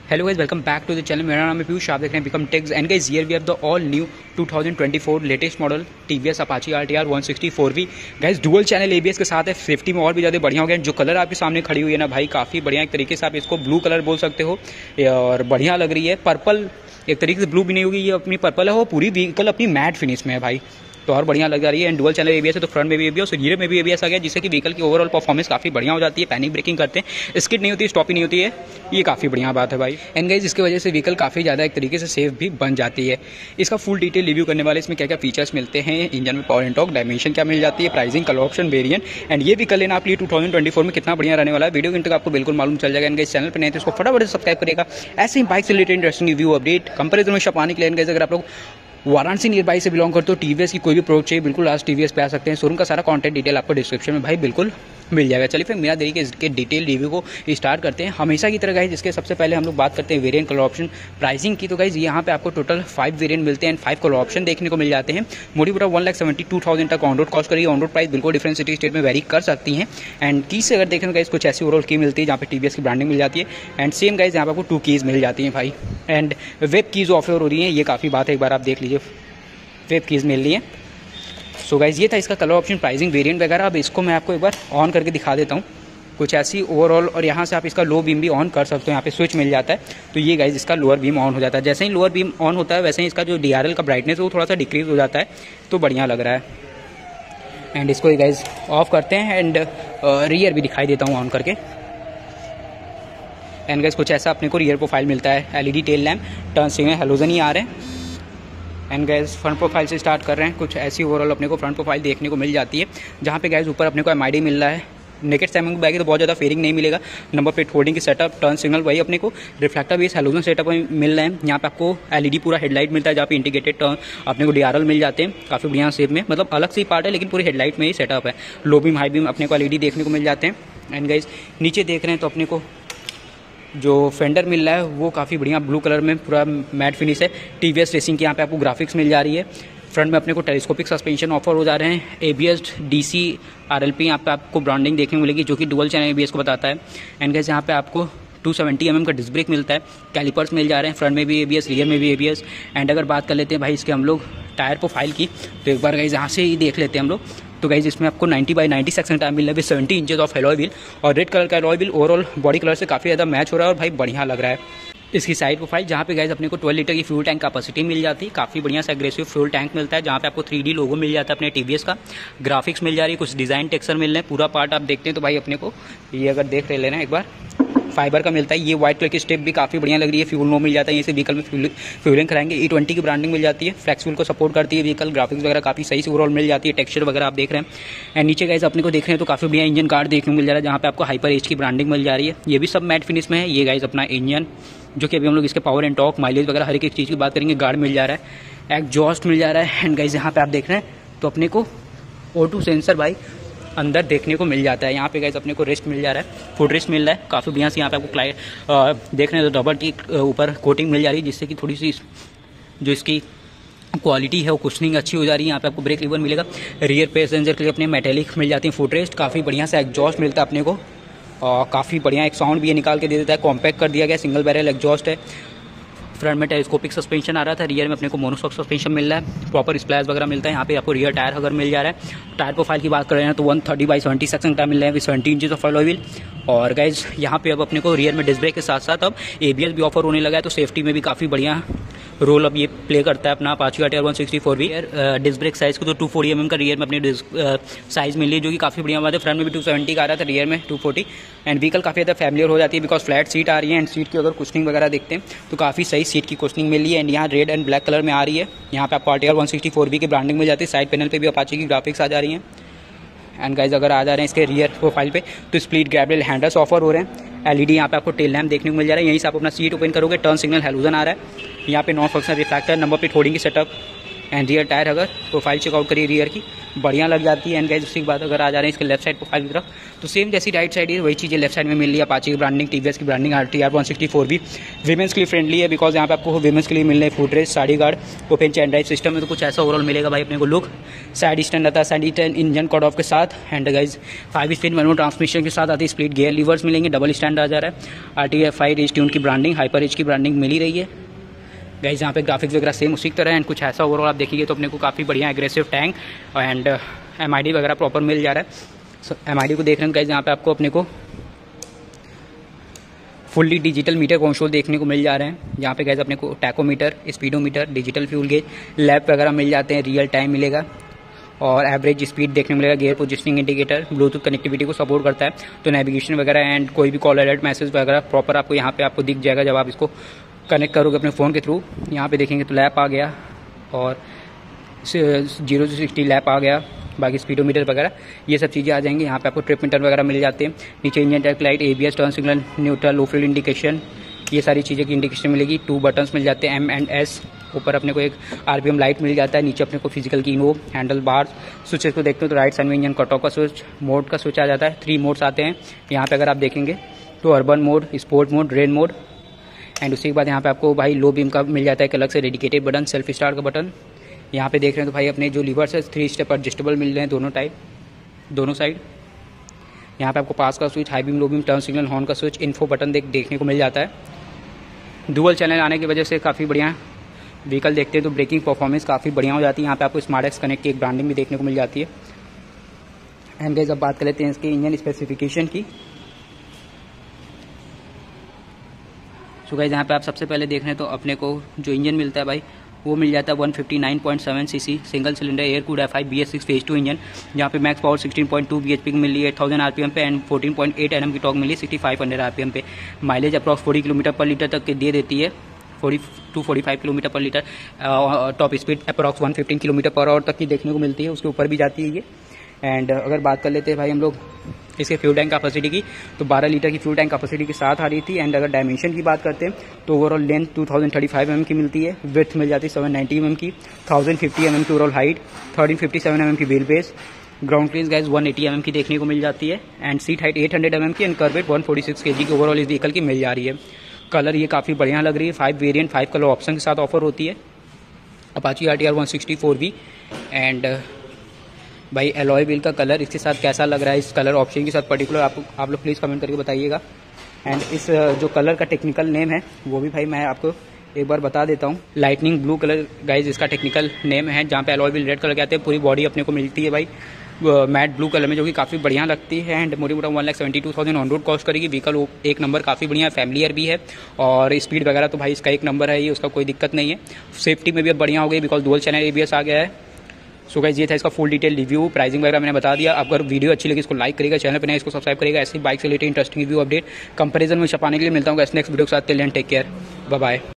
Hello guys, welcome back to the channel. मेरा नाम है पीयूष, आप देख रहे हैं become techs. And guys here we have the all new 2024 latest model TVS Apache RTR 164V। Guys dual channel ABS के साथ है, सेफ्टी में और भी ज़्यादा बढ़िया हो गया। जो कलर आपके सामने खड़ी हुई है ना भाई, काफ़ी बढ़िया। एक तरीके से आप इसको ब्लू कलर बोल सकते हो और बढ़िया लग रही है। पर्पल एक तरीके से ब्लू भी नहीं होगी, ये अपनी पर्पल है, वो पूरी व्हीकल अपनी मैट फिनिश में है भाई, तो और बढ़िया लग रही है। एंड डुअल चैनल ABS है तो फ्रंट में भी ABS और रियर में भी ABS आ गया, जिससे कि व्हीकल की ओवरऑल परफॉर्मेंस काफ़ी बढ़िया हो जाती है। पैनिक ब्रेकिंग करते हैं, स्किड नहीं होती, स्टॉप ही नहीं होती है, ये काफ़ी बढ़िया बात है भाई। एंड गाइस इसकी वजह से व्हीकल काफ़ी ज़्यादा एक तरीके से सेफ भी बन जाती है। इसका फुल डिटेल रिव्यू करने वाले, इसमें क्या क्या फीचर्स मिलते हैं, इंजन में पावर एंड टॉर्क, डायमेंशन क्या मिल जाती है, pricing, colour option, variant, and ये व्हीकल लेना आपके लिए 2024 में कितना बढ़िया रहने वाला है। वीडियो तक आपको बिल्कुल मालूम चल जाएगा। एंड गाइस चैनल पर नहीं तो इसको फटाफट सब्सक्राइब करेगा ऐसे ही बाइक से related interesting review update comparison में छपाने के लिए। गाइस अगर आप लोग वाराणसी नियर बाई से बिलोंग करते हो, टीवीएस की कोई भी प्रोडक्ट चाहिए, बिल्कुल आज टीवीएस पे आ सकते हैं। शोरूम का सारा कॉन्टैक्ट डिटेल आपको डिस्क्रिप्शन में भाई बिल्कुल मिल जाएगा। चलिए फिर मेरा देरी के इसके डिटेल रिव्यू को स्टार्ट करते हैं हमेशा की तरह गाइज। इसके सबसे पहले हम लोग बात करते हैं वेरिएंट, कलर ऑप्शन, प्राइसिंग की। तो गाइज यहाँ पे आपको टोटल 5 वेरिएंट मिलते हैं एंड 5 कलर ऑप्शन देखने को मिल जाते हैं। मोटी मोटा 1,72,000 तक ऑन रोड कॉस्ट करिए। ऑन रोड प्राइस बिल्कुल डिफरेंट सिटी स्टेट में वेरी कर सकती हैं। एंड की से अगर देखें गाइज कुछ ऐसी ओवरऑल की मिलती है जहाँ पे टीवीएस की ब्रांडिंग मिल जाती है। एंड सेम गाइज यहाँ पर आपको 2 कीज़ मिल जाती हैं भाई। एंड वेब कीज़ ऑफर हो रही है, ये काफ़ी बात है, एक बार आप देख लीजिए, वेब कीज़ मिल रही है। सो गाइज ये था इसका कलर ऑप्शन, प्राइसिंग, वेरिएंट वगैरह। अब इसको मैं आपको एक बार ऑन करके दिखा देता हूँ कुछ ऐसी ओवरऑल। और यहाँ से आप इसका लो बीम भी ऑन कर सकते हो, यहाँ पे स्विच मिल जाता है। तो ये गाइज इसका लोअर बीम ऑन हो जाता है। जैसे ही लोअर बीम ऑन होता है वैसे ही इसका जो DRL का ब्राइटनेस है वो थोड़ा सा डिक्रीज हो जाता है, तो बढ़िया लग रहा है। एंड इसको गाइज ऑफ करते हैं एंड रियर भी दिखाई देता हूँ ऑन करके। एंड गाइज कुछ ऐसा अपने को रियर प्रोफाइल मिलता है, LED tail lamp, turn signal, halogen ही आ रहे हैं। एंड गैस फ्रंट प्रोफाइल से स्टार्ट कर रहे हैं। कुछ ऐसी ओवरऑल अपने को फ्रंट प्रोफाइल देखने को मिल जाती है, जहाँ पे गैस ऊपर अपने को MID मिल रहा है। नेकेड सैमिंग बैग तो बहुत ज़्यादा फेयरिंग नहीं मिलेगा। नंबर प्लेट होल्डिंग की सेटअप, टर्न सिग्नल वही अपने को, रिफ्लेक्टर बेस हेलोजन सेटअप मिल रहे हैं। यहाँ पे आपको LED पूरा हेडलाइट मिलता है, जहाँ पे इंटीग्रेटेड टर्न अपने को DRL मिल जाते हैं काफ़ी बढ़िया शेप में, मतलब अलग से ही पार्ट है लेकिन पूरी हेडलाइट में ही सेटअप है। लो बीम, हाई बीम अपने को LED देखने को मिल जाते हैं। एंड गाइस नीचे देख रहे हैं तो अपने को जो फेंडर मिल रहा है वो काफ़ी बढ़िया ब्लू कलर में पूरा मैट फिनिश है। TVS रेसिंग की यहाँ पे आपको ग्राफिक्स मिल जा रही है। फ्रंट में अपने को टेलीस्कोपिक सस्पेंशन ऑफर हो जा रहे हैं। ABS DC RLP यहाँ पे आपको ब्रांडिंग देखने को मिलेगी, जो कि डुअल चैनल ABS को बताता है। एंड गाइस यहाँ पे आपको 270 mm का डिस्क ब्रेक मिलता है। कैलिपर्स मिल जा रहे हैं, फ्रंट में भी ABS, रियर में भी ABS। एंड अगर बात कर लेते हैं भाई इसके हम लोग टायर प्रोफाइल की, तो एक बार गाइस यहाँ से ही देख लेते हैं हम लोग। तो गाइज इसमें आपको 90/90 सेक्शन टायर मिल रहा है, 70 इंचेस ऑफ एलॉय व्हील और रेड कलर का alloy wheel overall body colour से काफ़ी ज़्यादा मैच हो रहा है और भाई बढ़िया लग रहा है। इसकी साइड प्रोफाइल जहाँ पे गाइज अपने को 12 लीटर की फ्यूल टैंक कैपेसिटी मिल जाती है, काफ़ी बढ़िया से एग्रेसिव फ्यूल टैंक मिलता है, जहाँ पे आपको 3D लोगो मिल जाता है अपने TVS का। ग्राफिक्स मिल जा रही है, कुछ डिज़ाइन टेक्सचर मिल रहे हैं। पूरा पार्ट आप देखते हैं तो भाई अपने को ये अगर देख लेना एक बार, फाइबर का मिलता है। ये व्हाइट कलर की स्टेप भी काफ़ी बढ़िया लग रही है। फ्यूल नो मिल जाता है, इसे व्हीकल में फ्यूलिंग कराएंगे। E20 की ब्रांडिंग मिल जाती है, फ्लेक्स व्हील को सपोर्ट करती है व्हीकल। ग्राफिक्स वगैरह काफ़ी सही से ओवरऑल मिल जाती है, टेक्सचर वगैरह आप देख रहे हैं। एंड नीचे गाइस अपने को देख रहे हैं तो काफ़ी बढ़िया इंजन गार्ड देखने को मिल जा रहा है, जहाँ पे आपको हाइपर एज की ब्रांडिंग मिल जा रही है। ये भी सब मैट फिनिश में है। ये गाइस अपना इंजन, जो कि अभी हम लोग इसके पावर एंड टॉर्क, माइलेज वगैरह हर एक चीज़ की बात करेंगे। गार्ड मिल जा रहा है, एग्जॉस्ट मिल जा रहा है। एंड गाइस यहाँ पे आप देख रहे हैं तो अपने को O2 सेंसर भाई अंदर देखने को मिल जाता है। यहाँ पे गाइस अपने को रेस्ट मिल जा रहा है, फुट रेस्ट मिल रहा है काफ़ी बढ़िया से। यहाँ पे आपको देख रहे हैं तो रबर की ऊपर कोटिंग मिल जा रही है, जिससे कि थोड़ी सी जो इसकी क्वालिटी है वो कुशनिंग अच्छी हो जा रही है। यहाँ पे आपको ब्रेक लीवर मिलेगा। रियर पैसेंजर के लिए अपने मेटेलिक मिल जाती है फुट रेस्ट, काफ़ी बढ़िया से एग्जॉस्ट मिलता है अपने को और काफ़ी बढ़िया एक साउंड भी ये निकाल के दे देता है। कॉम्पैक्ट कर दिया गया, सिंगल बैरल एग्जॉस्ट है। फ्रंट में टेलीस्कोपिक सस्पेंशन आ रहा था, रियर में अपने को मोनोशॉक सस्पेंशन मिल रहा है। प्रॉपर स्प्लैश वगैरह मिलता है। यहाँ पे आपको रियर टायर अगर मिल जा रहा है। टायर प्रोफाइल की बात कर रहे हैं तो 130/70 सेक्शन टायर मिल रहे हैं with 70 inches of alloy wheel. और गाइज यहाँ पे अब अपने को रियर में डिस्क ब्रेक के साथ साथ अब ABS भी ऑफर होने लगा है, तो सेफ्टी में भी काफ़ी बढ़िया रोल अब ये प्ले करता है अपना Apache RTR 164V। Disc brake size को तो 240 mm का रियर में अपनी डिस्क साइज़ मिल रही है, जो कि काफ़ी बढ़िया बात है। फ्रंट में भी 270 का आ रहा था, रियर में 240। एंड व्हीकल काफ़ी ज़्यादा फैमिलियर हो जाती है, बिकॉज फ्लैट सीट आ रही है। एंड सीट की अगर कुशनिंग वगैरह देखते हैं तो काफ़ी सही सीट की कुशनिंग मिल रही है। एंड यहाँ रेड एंड ब्लैक कलर में आ रही है। यहाँ पे आपको RTR 164V की ब्रांडिंग मिल जाती है। साइड पैनल पर भी अपाची की ग्राफिक्स आ जा रही है। एंड गाइज अगर आ जा रहे हैं इसके रियर प्रोफाइल पे तो स्प्लिट ग्रैबल हैंडल्स ऑफर हो रहे हैं। LED यहाँ पे आपको टेल लैम्प देखने को मिल जा रहा है, यहीं से आप अपना सीट ओपन करोगे। टर्न सिग्नल, हेलोजन आ रहा है। यहाँ पे non functional reflector, number plate holding की सेटअप, एंड रियर टायर अगर प्रोफाइल चेकआउट करिए रियर की बढ़िया लग जाती है। एंड गाइस उसके बाद अगर आ जा रहे हैं इसके लेफ्ट साइड प्रोफाइल की तरफ, तो सेम जैसी राइट साइड है वही चीज़ें लेफ्ट साइड में मिल रही है। अपाचे की ब्रांडिंग, टीवीएस की ब्रांडिंग, RTR 164 भी वीमेंस के लिए फ्रेंडली है, बिकॉज यहाँ पे आपको वीमेंस के लिए मिल रहे हैं foot rest, sari guard, open chain drive system में। तो कुछ ऐसा ओवरऑल मिलेगा भाई अपने को लुक। साइड स्टैंड आता है, side stand engine cut off के साथ। And guys 5 speed manual transmission के साथ आती है, स्प्लिट गियर लीवर्स मिलेंगे, डबल स्टैंड आ जा रहा है। RTR 5 रेस ट्यून की ब्रांडिंग, हाइपर एज की ब्रांडिंग मिल ही रही है गाइस। यहाँ पे ग्राफिक्स वगैरह सेम उसी तरह है। एंड कुछ ऐसा ओवरऑल आप देखिए तो अपने को काफ़ी बढ़िया एग्रेसिव टैंक एंड MID वगैरह प्रॉपर मिल जा रहा है। MID को देख रहे हैं गाइस, यहाँ पे आपको अपने को फुल्ली डिजिटल मीटर कंसोल देखने को मिल जा रहे हैं। यहाँ पे गाइस अपने को tachometer, speedometer, digital fuel gauge, lap वगैरह मिल जाते हैं, रियल टाइम मिलेगा और एवरेज स्पीड देखने को मिलेगा। Gear positioning indicator, bluetooth connectivity को सपोर्ट करता है, तो नेविगेशन वगैरह एंड कोई भी कॉल अलर्ट मैसेज वगैरह प्रॉपर आपको यहाँ पे आपको दिख जाएगा जब आप इसको कनेक्ट करोगे अपने फ़ोन के थ्रू। यहाँ पे देखेंगे तो लैप आ गया और 0 से 60 लैप आ गया, बाकी स्पीडोमीटर वगैरह ये सब चीज़ें आ जाएंगी। यहाँ पे आपको ट्रिप मीटर वगैरह मिल जाते हैं। नीचे engine tack light, ABS, turn signal, neutral, low fuel indication, ये सारी चीज़ें की इंडिकेशन मिलेगी। 2 बटन्स मिल जाते हैं, M एंड S। ऊपर अपने को एक RPM लाइट मिल जाता है, नीचे अपने को फिजिकल की नोब, हैंडल बार, स्विचेस को देखते हो तो राइट साइड में इंजन कट ऑफ का स्विच, मोड का स्विच आ जाता है। 3 मोड्स आते हैं यहाँ पे अगर आप देखेंगे तो, urban mode, sport mode, rain mode. And उसके बाद यहाँ पे आपको भाई लो बीम का मिल जाता है एक अलग से डेडिकेटेड बटन, सेल्फ स्टार्ट का बटन। यहाँ पे देख रहे हैं तो भाई अपने जो लीवर्स है 3 स्टेप एडजस्टेबल मिल रहे हैं दोनों टाइप, दोनों साइड। यहाँ पे आपको पास का switch, high beam, low beam, turn signal, horn का स्विच, इन्फो बटन देखने को मिल जाता है। डुअल चैनल आने की वजह से काफ़ी बढ़िया व्हीकल देखते हैं तो ब्रेकिंग परफॉर्मेंस काफ़ी बढ़िया हो जाती है। यहाँ पे आपको स्मार्ट एक्स कनेक्ट की एक ब्रांडिंग भी देखने को मिल जाती है। एंड गाइस अब बात कर लेते हैं इसके इंजन स्पेसिफिकेशन की। सो गाइस यहाँ पे आप सबसे पहले देख रहे हैं तो अपने को जो इंजन मिलता है भाई वो मिल जाता है 159.7 CC single cylinder air cooled F5 BS6 phase 2 engine, जहाँ पे मैक्स पावर 16.2 bhp की मिल रही है 8000 RPM पे एंड 14.8 Nm की टॉर्क मिली 6500 RPM पे। Mileage approx 40 kilometre per litre तक के दे देती है, 40 to 45 kilometre per litre. Top speed approx 115 kilometre per hour तक की देखने को मिलती है, उसके ऊपर भी जाती है ये। एंड अगर बात कर लेते हैं भाई हम लोग इसके फ्यूल टैंक कैपेसिटी की, तो 12 लीटर की फ्यूल टैंक कैपेसिटी के साथ आ रही थी। एंड अगर डायमेंशन की बात करते हैं तो ओवरऑल लेंथ 2035 mm की मिलती है, विड्थ मिल जाती है 790 mm की, 1050 mm की ओवरऑल हाइट, 1357 mm की wheel base, ground clearance guys 180 mm की देखने को मिल जाती है। एंड सीट हाइट 800 mm की एंड कर्व वेट 146 kg की ओवरऑल इस व्हीकल की मिल जा रही है। कलर ये काफ़ी बढ़िया लग रही है, 5 वेरिएंट 5 कलर ऑप्शन के साथ ऑफर होती है। अपाची RTR 164 भी। एंड भाई एलॉय व्हील का कलर इसके साथ कैसा लग रहा है, इस कलर ऑप्शन के साथ पर्टिकुलर आप लोग प्लीज़ कमेंट करके बताइएगा। एंड इस जो कलर का टेक्निकल नेम है वो भी भाई मैं आपको एक बार बता देता हूँ। लाइटनिंग ब्लू कलर गाइज इसका टेक्निकल नेम है, जहाँ पे एलॉय व्हील रेड कलर के आते हैं। पूरी बॉडी अपने को मिलती है भाई मैट ब्लू कलर में, जो कि काफ़ी बढ़िया लगती है। एंड मोटी मोटा 1,72,000 ऑन रोड कॉस्ट करेगी। व्हीकल एक नंबर काफ़ी बढ़िया फैमिलियर भी है और स्पीड वगैरह तो भाई इसका एक नंबर है, ये उसका कोई दिक्कत नहीं है। सेफ्टी में भी अब बढ़िया हो गई बिकॉज डुअल चैनल ABS आ गया है। सो गाइस ये था इसका फुल डिटेल रिव्यू, प्राइसिंग वगैरह मैंने बता दिया। अगर वीडियो अच्छी लगी इसको लाइक करेगा, चैनल पर नया इसको सब्सक्राइब करेगा। ऐसी बाइक से related interesting review update comparison में छपाने के लिए मिलता हूँ नेक्स्ट वीडियो के साथ। Till then take care, bye bye.